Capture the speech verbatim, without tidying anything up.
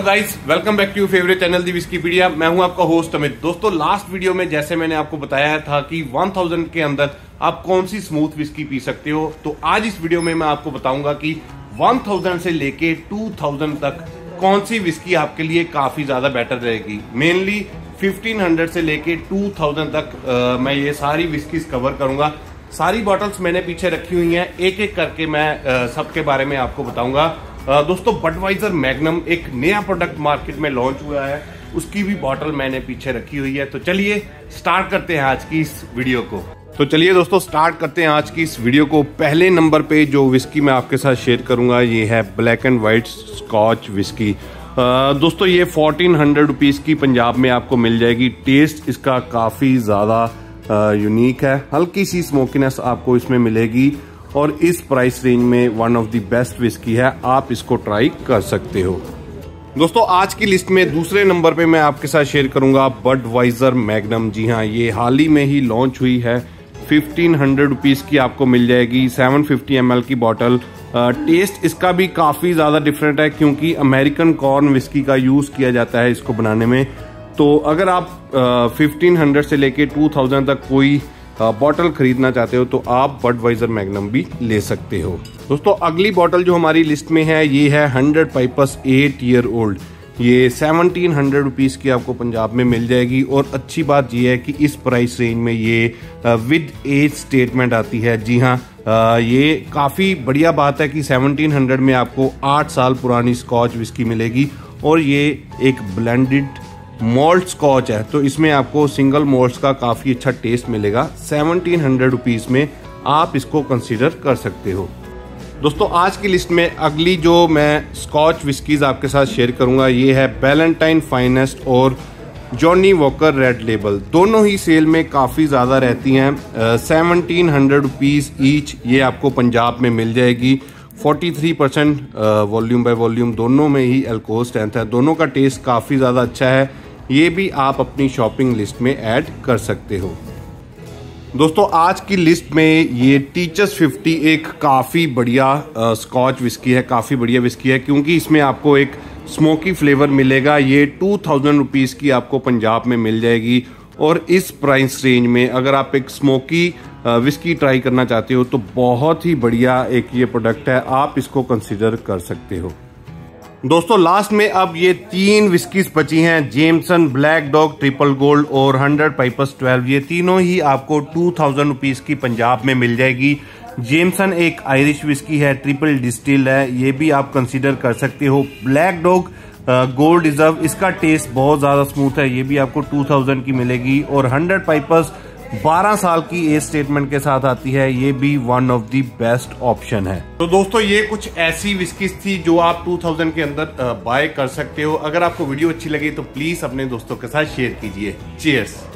Guys, welcome back to your favourite channel the Whiskeypedia. मैं हूं आपका होस्ट अमित। दोस्तों, लास्ट वीडियो में जैसे मैंने आपको बताया था कि एक हज़ार के अंदर आप कौन सी स्मूथ विस्की पी सकते हो, तो आज इस वीडियो में मैं आपको बताऊंगा कि एक हज़ार से लेके दो हज़ार तक कौन सी विस्की आपके लिए काफी ज्यादा बेटर रहेगी। मेनली पंद्रह सौ से लेके दो हज़ार तक आ, मैं ये सारी विस्कीज कवर करूंगा। सारी बॉटल्स मैंने पीछे रखी हुई हैं, एक एक करके मैं आ, सबके बारे में आपको बताऊंगा। दोस्तों, बडवाइजर मैग्नम एक नया प्रोडक्ट मार्केट में लॉन्च हुआ है, उसकी भी बॉटल मैंने पीछे रखी हुई है। तो चलिए स्टार्ट करते हैं आज की इस वीडियो को। तो चलिए दोस्तों स्टार्ट करते हैं आज की इस वीडियो को। पहले नंबर पे जो विस्की मैं आपके साथ शेयर करूंगा ये है black and white scotch whisky. दोस्तों, ये फोर्टीन हंड्रेड रुपीज की पंजाब में आपको मिल जाएगी। टेस्ट इसका काफी ज्यादा यूनिक है, हल्की सी स्मोकीनेस आपको इसमें मिलेगी और इस प्राइस रेंज में one of the best whisky है, आप इसको ट्राई कर सकते हो। दोस्तों, आज की लिस्ट में दूसरे नंबर पे मैं आपके साथ शेयर करूंगा बडवाइजर मैग्नम। जी हाँ, ये हाल ही में ही लॉन्च हुई है। फिफ्टीन हंड्रेड रुपीज की आपको मिल जाएगी, सेवन फिफ्टी एम एल की बॉटल। टेस्ट इसका भी काफी ज्यादा डिफरेंट है क्योंकि अमेरिकन कॉर्न विस्की का यूज किया जाता है इसको बनाने में। तो अगर आप फिफ्टीन हंड्रेड से लेके टू थाउजेंड तक कोई बॉटल खरीदना चाहते हो तो आप बडवाइजर मैग्नम भी ले सकते हो। दोस्तों, अगली बॉटल जो हमारी लिस्ट में है ये है Hundred Pipers eight year old. ये सेवनटीन हंड्रेड रुपीज की आपको पंजाब में मिल जाएगी और अच्छी बात ये है कि इस प्राइस रेंज में ये विद एज स्टेटमेंट आती है। जी हाँ, ये काफी बढ़िया बात है कि सेवनटीन हंड्रेड में आपको आठ साल पुरानी स्कॉच विस्की मिलेगी और ये एक ब्लेंडेड मॉल्ट स्कॉच है, तो इसमें आपको सिंगल मॉल्ट्स का काफी अच्छा टेस्ट मिलेगा। सेवनटीन हंड्रेड रुपीज में आप इसको कंसीडर कर सकते हो। दोस्तों, आज की लिस्ट में अगली जो मैं स्कॉच विस्कीज आपके साथ शेयर करूंगा ये है बैलेंटाइन फाइनेस्ट और जॉनी वॉकर रेड लेबल। दोनों ही सेल में काफी ज्यादा रहती हैं। सेवनटीन हंड्रेड रुपीज ईच ये आपको पंजाब में मिल जाएगी। Forty three percent volume by volume दोनों में ही अल्कोहल स्ट्रेंथ है। दोनों का टेस्ट काफी ज्यादा अच्छा है, ये भी आप अपनी शॉपिंग लिस्ट में ऐड कर सकते हो। दोस्तों, आज की लिस्ट में ये टीचर्स फिफ्टी एक काफी बढ़िया स्कॉच विस्की है, काफी बढ़िया विस्की है क्योंकि इसमें आपको एक स्मोकी फ्लेवर मिलेगा। ये टू थाउजेंड रुपीज की आपको पंजाब में मिल जाएगी और इस प्राइस रेंज में अगर आप एक स्मोकी विस्की ट्राई करना चाहते हो तो बहुत ही बढ़िया एक ये प्रोडक्ट है, आप इसको कंसीडर कर सकते हो। दोस्तों, लास्ट में अब ये तीन विस्कीज बची हैं, Jameson Black Dog Triple Gold और हंड्रेड पाइपर्स ट्वेल्व। ये तीनों ही आपको टू थाउजेंड रुपीज की पंजाब में मिल जाएगी। जेमसन एक आयरिश विस्की है, ट्रिपल डिस्टिल है, ये भी आप कंसीडर कर सकते हो। ब्लैक डॉग गोल्ड रिजर्व, इसका टेस्ट बहुत ज्यादा स्मूथ है, ये भी आपको टू थाउजेंड की मिलेगी। और हंड्रेड पाइपर्स बारह साल की एज स्टेटमेंट के साथ आती है, ये भी one of the best option है। तो दोस्तों, ये कुछ ऐसी विस्कीज थी जो आप टू थाउजेंड के अंदर बाय कर सकते हो। अगर आपको वीडियो अच्छी लगी तो प्लीज अपने दोस्तों के साथ शेयर कीजिए। चीयर्स।